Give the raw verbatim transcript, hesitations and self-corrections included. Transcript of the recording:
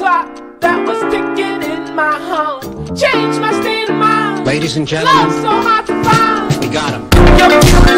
clock that was ticking in my home. Changed my state of mind. Ladies and gentlemen, Love so hard to find. we got him.